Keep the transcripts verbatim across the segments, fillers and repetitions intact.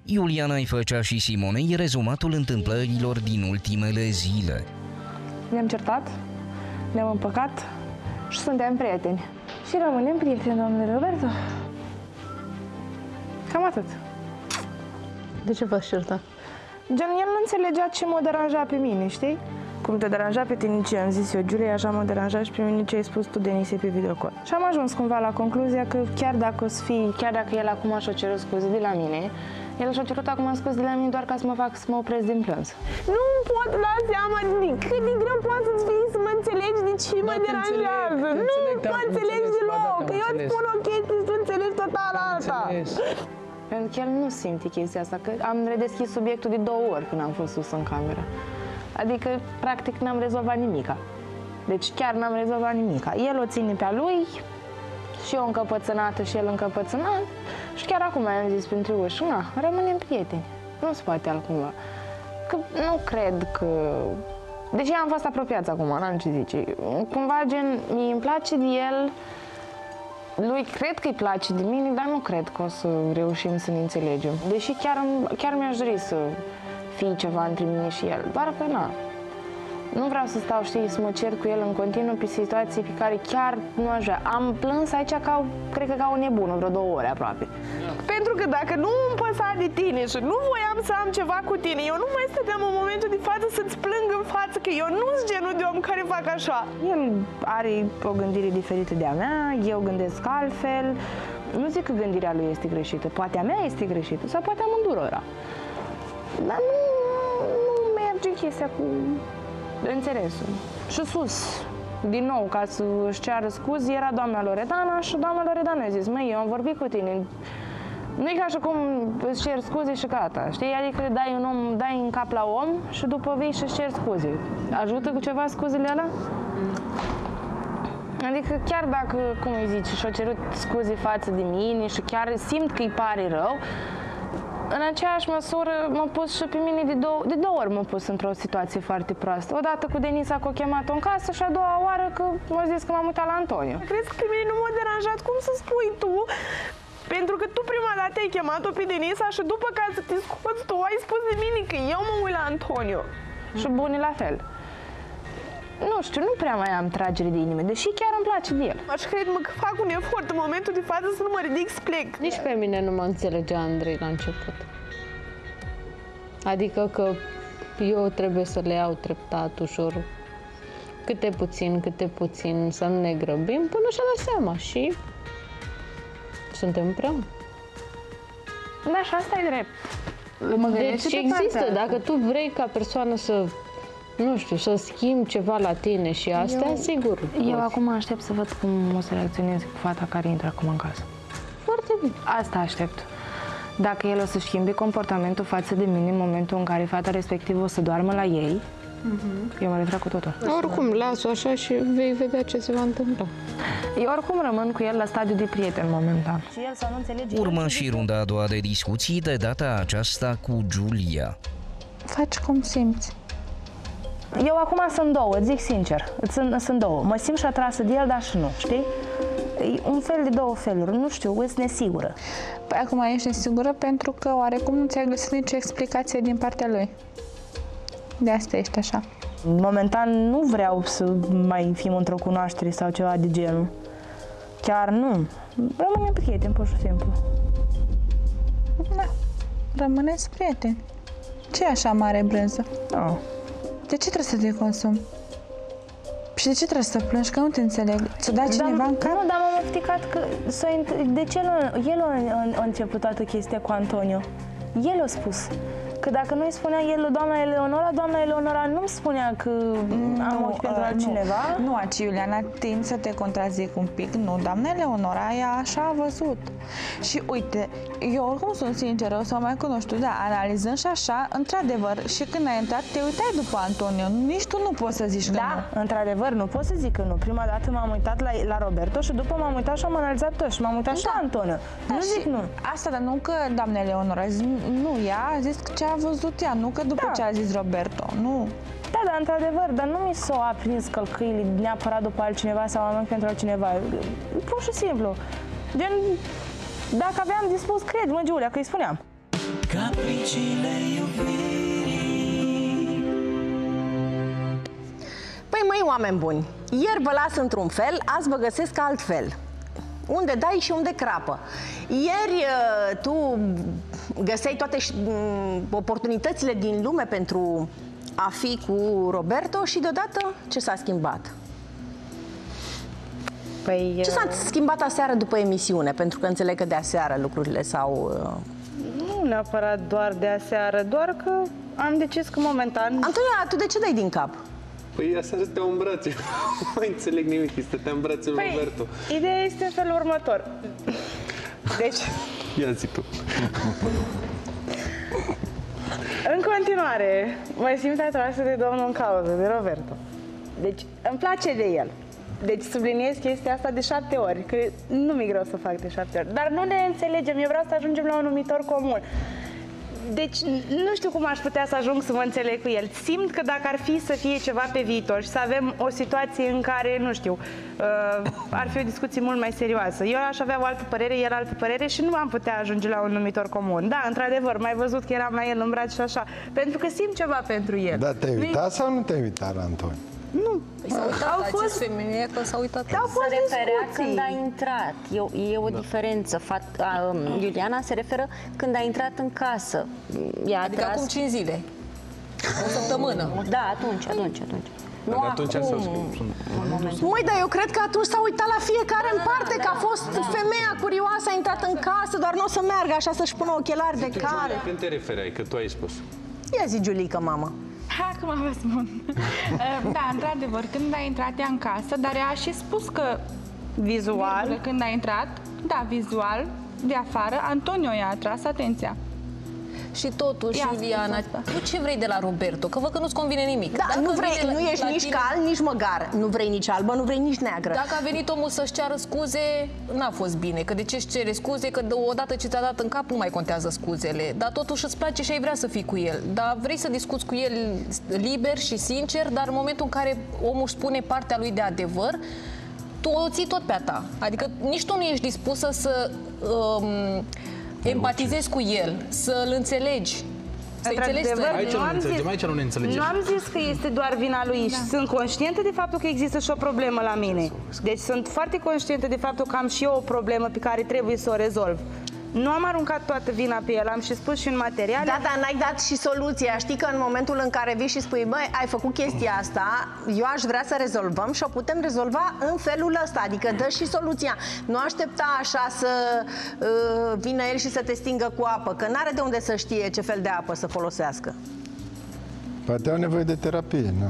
Iuliana îi făcea și Simonei rezumatul întâmplărilor din ultimele zile. Ne-am certat, ne-am împăcat și suntem prieteni. Și rămânem prieteni, domnule Roberto. Cam atât. De ce v-ați certat? Gen, el nu înțelegea ce mă deranja pe mine, știi? Cum te deranja pe tine ce am zis eu, Giulia, așa mă deranja și pe mine ce ai spus tu, Denise, pe videocall. Și am ajuns cumva la concluzia că chiar dacă o să fii, chiar dacă el acum și-o cerut scuze de la mine, el și-a cerut acum scuze de la mine doar ca să mă fac să mă opresc din plâns. Nu pot da seama de cât de greu poate să-ți fie să mă înțelegi de ce mă deranjează. Nu mă înțelegi deloc, că eu îți spun o chestie și tu înțelegi total alta. Pentru că el nu simte chestia asta, că am redeschis subiectul de două ori când am fost sus în cameră. Adică, practic, n-am rezolvat nimica. Deci chiar n-am rezolvat nimica. El o ține pe-a lui, și eu încăpățânată și el încăpățânat. Și chiar acum am zis printre uși, na, rămânem prieteni. Nu se poate altcumva. Că nu cred că... Deși am fost apropiați acum, n-am ce zice. Cumva, gen, mie îmi place de el... Lui cred că îi place de mine, dar nu cred că o să reușim să ne înțelegem. Deși chiar, chiar mi-aș dori să fie ceva între mine și el, doar că na. Nu vreau să stau, știi, să mă cer cu el în continuu pe situații pe care chiar nu aș vrea. Am plâns aici ca, cred că ca o nebună, vreo două ore aproape. Pentru că dacă nu îmi păsa de tine și nu voiam să am ceva cu tine, eu nu mai stăteam în momentul de față să-ți plâng în față, că eu nu sunt genul de om care fac așa. El are o gândire diferită de a mea, eu gândesc altfel. Nu zic că gândirea lui este greșită, poate a mea este greșită sau poate amândurora. Dar nu, nu merge chestia cu... înțelesul. Și sus, din nou, ca să își ceară scuzi, era doamna Loredana și doamna Loredana a zis, măi, eu am vorbit cu tine. Nu e ca și cum îți cer scuze și gata, știi? Adică dai un om, dai în cap la om și după vii și îți cer scuze. Ajută cu ceva scuzele alea? Adică chiar dacă, cum îi zici, și-a cerut scuze față de mine și chiar simt că îi pare rău, în aceeași măsură m-a pus și pe mine de două, de două ori m-a pus într-o situație foarte proastă. Odată cu Denisa, că o chemat-o în casă și a doua oară că m-a zis că m-am uitat la Antonio. Crezi că pe mine nu m-a deranjat? Cum să spui tu? Pentru că tu prima dată ai chemat-o pe Denisa și după ca să te scoți tu ai spus de mine că eu mă uit la Antonio. Mm. Și Buni la fel. Nu știu, nu prea mai am tragere de inimă, deși chiar îmi place de el. Aș crede-mă că fac un efort în momentul de față să nu mă ridic să plec. Nici pe mine nu mă înțelegea Andrei la început. Adică că eu trebuie să le iau treptat, ușor, câte puțin, câte puțin, să nu ne grăbim, până și-a dat seama și suntem împreună. Da, și asta e drept. Mă deci există, dacă tu vrei ca persoană să, nu știu, să schimbi ceva la tine și astea, eu, sigur. Eu poți. acum aștept să văd cum o să reacționeze cu fata care intră acum în casă. Foarte bine. Asta aștept. Dacă el o să schimbe comportamentul față de mine în momentul în care fata respectivă o să doarmă la ei, uh-huh. eu mă retrag cu totul. Oricum, las-o așa și vei vedea ce se va întâmpla. Eu oricum rămân cu el la stadiu de prieten momentan. Și el să nu înțelege. Urmă și runda a doua de discuții, de data aceasta cu Giulia. Faci cum simți. Eu acum sunt două, zic sincer, sunt, sunt două. Mă simt și atrasă de el, dar și nu, știi? E un fel de două feluri, nu știu, sunt nesigură. Păi acum ești nesigură pentru că oarecum nu ți-ai găsit nicio explicație din partea lui. De asta ești așa. Momentan nu vreau să mai fim într-o cunoaștere sau ceva de genul. Chiar nu. Rămânem prieteni, pur și simplu. Da, rămâneți prieteni. Ce e așa mare brânză? Da. De ce trebuie să te consumi? Și de ce trebuie să plângi? Că nu te înțeleg. Ți-o dat cineva dar, în cap? Nu, dar m-am ofticat că... De ce el, el a, a început toată chestia cu Antonio? El a spus. Că dacă nu îi spunea el doamna Eleonora, doamna Eleonora nu-mi spunea că am ochi pentru altcineva. Nu, nu, aci, Iuliana, timp să te contrazic un pic. Nu, doamna Eleonora, ea așa a văzut. Și uite, eu oricum sunt sinceră, o să mă mai cunoști tu, da, analizând și așa, într-adevăr, și când ai intrat, te uitai după Antonio. Nici tu nu poți să zici că da, nu. într-adevăr, nu pot să zic că nu. Prima dată m-am uitat la, la Roberto și după m-am uitat și am analizat tot și m-am uitat da. și la Antonio. Da, nu zic nu. Asta, dar nu că doamna Eleonora a zis, nu, ea a zis ce a văzut ea, nu că după da. ce a zis Roberto, nu. Da, dar într-adevăr, dar nu mi s-au aprins călcâile neapărat după altcineva sau am pentru altcineva. Pur și simplu. Gen, dacă aveam dispus, cred, mă, Giulia, că îi spuneam. capriciile iubirii. Păi măi, oameni buni, ieri vă las într-un fel, azi vă găsesc altfel. Unde dai și unde crapă. Ieri tu găseai toate oportunitățile din lume pentru a fi cu Roberto și deodată ce s-a schimbat? Păi, ce s-a schimbat aseară după emisiune? Pentru că înțeleg că de aseară lucrurile s-au... Nu neapărat doar de aseară, doar că am decis că momentan... Antonia, tu de ce dai din cap? Păi aseară stăteau în brațe. Nu mai înțeleg nimic, stătea în brațe lui Păi, Roberto. ideea este în felul următor. Deci... Ia zi tu. În continuare, mă simt atrasă de domnul în cauză, de Roberto. Deci, îmi place de el. Deci subliniez chestia asta de șapte ori, că nu mi-e greu să fac de șapte ori. Dar nu ne înțelegem, eu vreau să ajungem la un numitor comun. Deci nu știu cum aș putea să ajung să mă înțeleg cu el. Simt că dacă ar fi să fie ceva pe viitor și să avem o situație în care, nu știu, uh, ar fi o discuție mult mai serioasă. Eu aș avea o altă părere, el altă părere și nu am putea ajunge la un numitor comun. Da, într-adevăr, mai văzut că eram la el în braț și așa, pentru că simt ceva pentru el. Da, te-ai uitat sau nu te-ai uitat la Antoni? Nu. S-a uitat, Au a fost... zis femeie că s-a uitat. Au fost Se referea discuții. când a intrat. E, e o da. diferență. Fat, a, um, Iuliana se referă când a intrat în casă. I-a Adică atras... acum cinci zile. O săptămână. Da, atunci, atunci, atunci. Nu atunci acum, în momentul. Măi, dar eu cred că atunci s-a uitat la fiecare în parte, da, că a fost da. femeia curioasă, a intrat în casă, doar nu o să meargă așa să-și pună ochelari de care. Când te referai, că tu ai spus? Ia zi, Giulică, mamă. Ha, cum vă spun. Da, într-adevăr, când a intrat ea în casă, dar ea a și spus că Vizual. când a intrat, da, vizual, de afară, Antonio i-a atras atenția. Și totuși, Ia, Iuliana, tu ce vrei de la Roberto? Că văd că nu-ți convine nimic. Da, Dacă nu vrei, vine nu la- ești la nici tine- cal, nici măgar. Nu vrei nici albă, nu vrei nici neagră. Dacă a venit omul să-și ceară scuze, n-a fost bine. Că de ce își cere scuze? Că odată ce ți-a dat în cap, nu mai contează scuzele. Dar totuși îți place și ai vrea să fii cu el. Dar vrei să discuți cu el liber și sincer, dar în momentul în care omul își spune partea lui de adevăr, tu o ții tot pe a ta. Adică nici tu nu ești dispusă să um, empatizezi cu el, să-l înțelegi. Să înțelegi Într-adevăr, Aici nu nu am înțelegem, zis- aici nu ne înțelegem. Nu am zis că este doar vina lui și sunt conștientă de faptul că există și o problemă la mine. Deci sunt foarte conștientă de faptul că am și eu o problemă pe care trebuie să o rezolv. Nu am aruncat toată vina pe el, am și spus și în materiale. Da, dar n-ai dat și soluția. Știi că în momentul în care vii și spui, băi, ai făcut chestia asta, eu aș vrea să rezolvăm și o putem rezolva în felul ăsta. Adică dă și soluția. Nu aștepta așa să uh, vină el și să te stingă cu apă, că n-are de unde să știe ce fel de apă să folosească. Poate au nevoie de terapie, nu?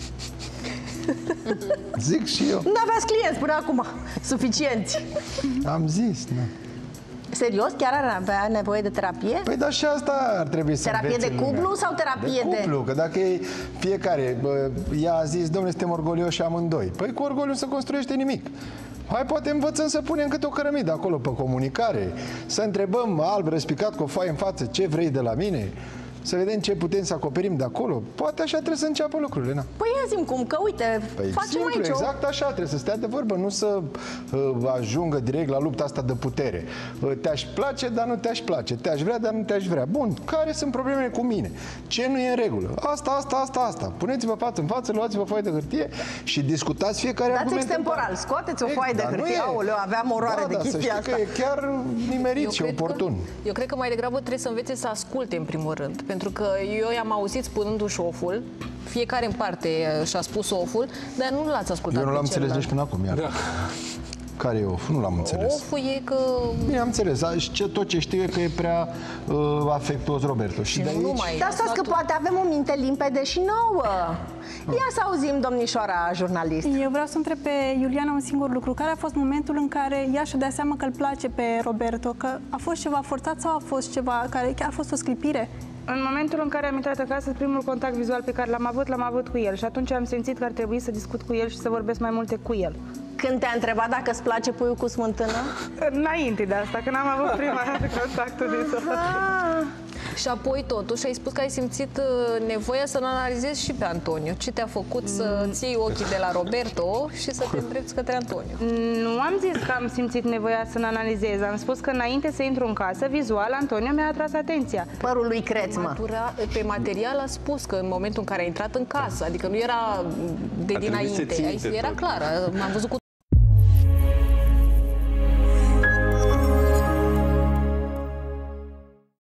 Zic și eu. N-aveați clienți până acum suficienți. Am zis, nu? Serios? Chiar ar avea nevoie de terapie? Păi da, și asta ar trebui să Terapie învețe de lumea. cuplu sau terapie de de... cuplu, că dacă e fiecare, bă, ea a zis, domnule, suntem orgolioși amândoi. Păi cu orgoliu nu se construiește nimic. Hai, poate învățăm să punem câte o cărămidă acolo pe comunicare, să întrebăm alb răspicat cu o foaie în față ce vrei de la mine, să vedem ce putem să acoperim de acolo. Poate așa trebuie să înceapă lucrurile, na. Păi ia zi-mi cum, că uite, Păi facem simplu, aici o... exact așa, trebuie să stea de vorbă, nu să uh, ajungă direct la lupta asta de putere. Uh, te-aș place, dar nu te-aș place. Te-aș vrea, dar nu te-aș vrea. Bun, care sunt problemele cu mine? Ce nu e în regulă? Asta, asta, asta, asta. Puneți-vă față în față, luați-vă foaie de hârtie și discutați fiecare Dați argument. extemporal, scoateți o foaie de Dar nu hârtie. e. Aoleu, aveam oroare da, de da, chestia să știi asta. că e chiar nimerit și cred oportun. Că, eu cred că mai degrabă trebuie să învețe să asculte în primul rând. Pentru că eu i-am auzit spunându-și oful, fiecare în parte și-a spus oful, dar nu l-ați ascultat. Eu nu pe l-am înțeles celălalt. nici până acum, iar. Da. Care e of? Nu l-am înțeles. Oful e că... Bine, am înțeles. A, și ce, tot ce știu e că e prea uh, afectuos Roberto. Și, Și de nu aici... numai. Dar stați că poate avem o minte limpede și nouă. Ia să auzim, domnișoara jurnalist. Eu vreau să întreb pe Iuliana un singur lucru. Care a fost momentul în care ea și-a dat seama că îl place pe Roberto? Că a fost ceva forțat sau a fost ceva care chiar a fost o sclipire? În momentul în care am intrat acasă, primul contact vizual pe care l-am avut, l-am avut cu el și atunci am simțit că ar trebui să discut cu el și să vorbesc mai multe cu el. Când te-a întrebat dacă îți place puiul cu smântână? Înainte de asta, când am avut prima dată contactul vizual. Și apoi totuși ai spus că ai simțit uh, nevoia să-l analizezi și pe Antonio. Ce te-a făcut să ții ochii de la Roberto și să te îndrepți către Antonio? Nu am zis că am simțit nevoia să-l analizez. Am spus că înainte să intru în casă, vizual, Antonio mi-a atras atenția. Părul lui Creț, mă. Matura, pe material a spus că în momentul în care a intrat în casă, adică nu era de A trebuit să dinainte, ții ai- minte era tot. clar, m-am văzut cu